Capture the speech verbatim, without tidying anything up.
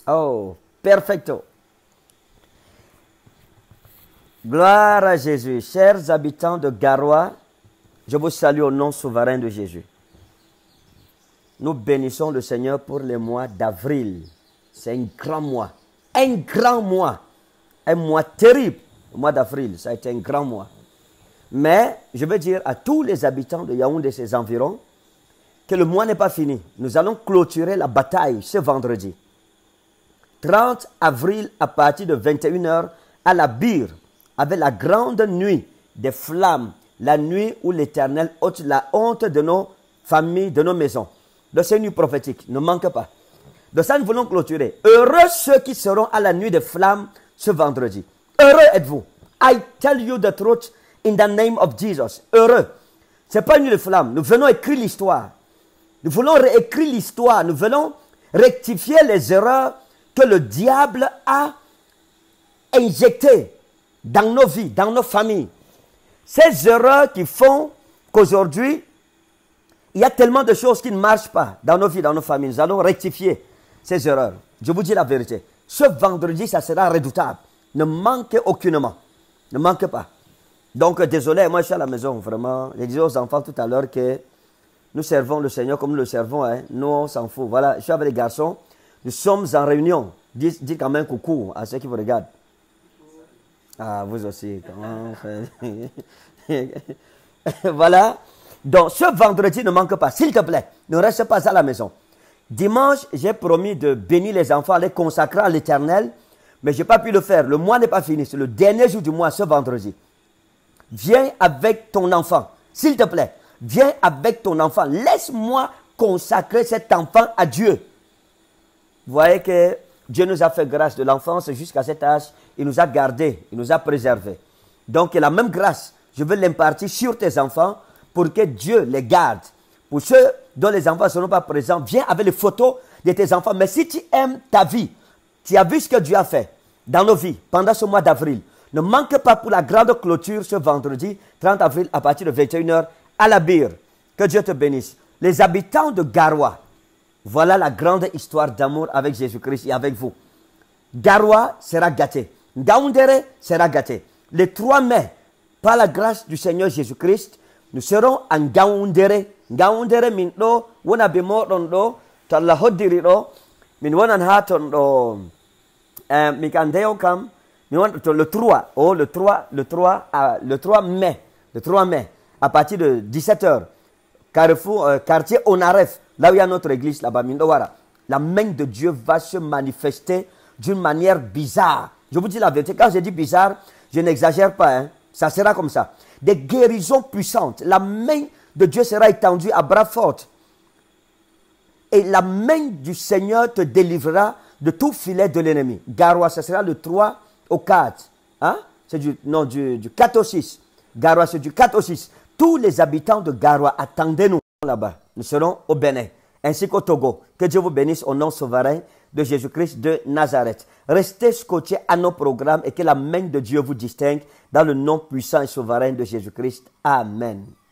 Oh, perfecto. Gloire à Jésus. Chers habitants de Garoua, je vous salue au nom souverain de Jésus. Nous bénissons le Seigneur pour le mois d'avril. C'est un grand mois. Un grand mois. Un mois terrible. Le mois d'avril, ça a été un grand mois. Mais je veux dire à tous les habitants de Yaoundé et ses environs que le mois n'est pas fini. Nous allons clôturer la bataille ce vendredi. trente avril à partir de vingt et une heures à la Bire, avec la grande nuit des flammes, la nuit où l'Éternel ôte la honte de nos familles, de nos maisons. Donc c'est une nuit prophétique, ne manque pas. De ça, nous voulons clôturer. Heureux ceux qui seront à la nuit des flammes ce vendredi. Heureux êtes-vous. I tell you the truth in the name of Jesus. Heureux. Ce n'est pas une nuit de flammes. Nous venons écrire l'histoire. Nous voulons réécrire l'histoire. Nous venons rectifier les erreurs que le diable a injectées dans nos vies, dans nos familles. Ces erreurs qui font qu'aujourd'hui, il y a tellement de choses qui ne marchent pas dans nos vies, dans nos familles. Nous allons rectifier ces erreurs. Je vous dis la vérité. Ce vendredi, ça sera redoutable. Ne manquez aucunement. Ne manquez pas. Donc, désolé, moi je suis à la maison, vraiment. Je disais aux enfants tout à l'heure que nous servons le Seigneur comme nous le servons. Hein. Nous, on s'en fout. Voilà, je suis avec les garçons. Nous sommes en réunion. Dites, dites quand même coucou à ceux qui vous regardent. Ah, vous aussi. Comment voilà. Donc, ce vendredi, ne manque pas. S'il te plaît, ne reste pas à la maison. Dimanche, j'ai promis de bénir les enfants, les consacrer à l'Éternel. Mais je n'ai pas pu le faire. Le mois n'est pas fini. C'est le dernier jour du mois, ce vendredi. Viens avec ton enfant. S'il te plaît, viens avec ton enfant. Laisse-moi consacrer cet enfant à Dieu. Vous voyez que Dieu nous a fait grâce de l'enfance jusqu'à cet âge. Il nous a gardés, il nous a préservés. Donc, la même grâce, je veux l'impartir sur tes enfants pour que Dieu les garde. Pour ceux dont les enfants ne seront pas présents, viens avec les photos de tes enfants. Mais si tu aimes ta vie, tu as vu ce que Dieu a fait dans nos vies pendant ce mois d'avril. Ne manque pas pour la grande clôture ce vendredi, trente avril, à partir de vingt et une heures, à la Bire. Que Dieu te bénisse. Les habitants de Garoua, voilà la grande histoire d'amour avec Jésus-Christ et avec vous. Garoua sera gâté. Ngaoundéré sera gâté. Le trois mai, par la grâce du Seigneur Jésus-Christ, nous serons en Ngaoundéré. Ngaoundéré minto, wona bemo rondo, talla hodiri ro, min wonan haton do, mikandeo kam, le trois, oh, le trois, le trois, euh, le trois mai, le trois mai, à partir de dix-sept heures, Carrefour, euh, quartier Onaref, là où il y a notre église, là-bas, Mindowara, la main de Dieu va se manifester d'une manière bizarre. Je vous dis la vérité, quand je dis bizarre, je n'exagère pas, hein, ça sera comme ça. Des guérisons puissantes, la main de Dieu sera étendue à bras forts. Et la main du Seigneur te délivrera de tout filet de l'ennemi. Garoua, ce sera le trois au quatre. Hein? C'est du, non, du, du quatre au six. Garoua, c'est du quatre au six. Tous les habitants de Garoua, attendez-nous là-bas. Nous serons au Bénin, ainsi qu'au Togo. Que Dieu vous bénisse au nom souverain de Jésus-Christ de Nazareth. Restez scotchés à nos programmes et que la main de Dieu vous distingue dans le nom puissant et souverain de Jésus-Christ. Amen.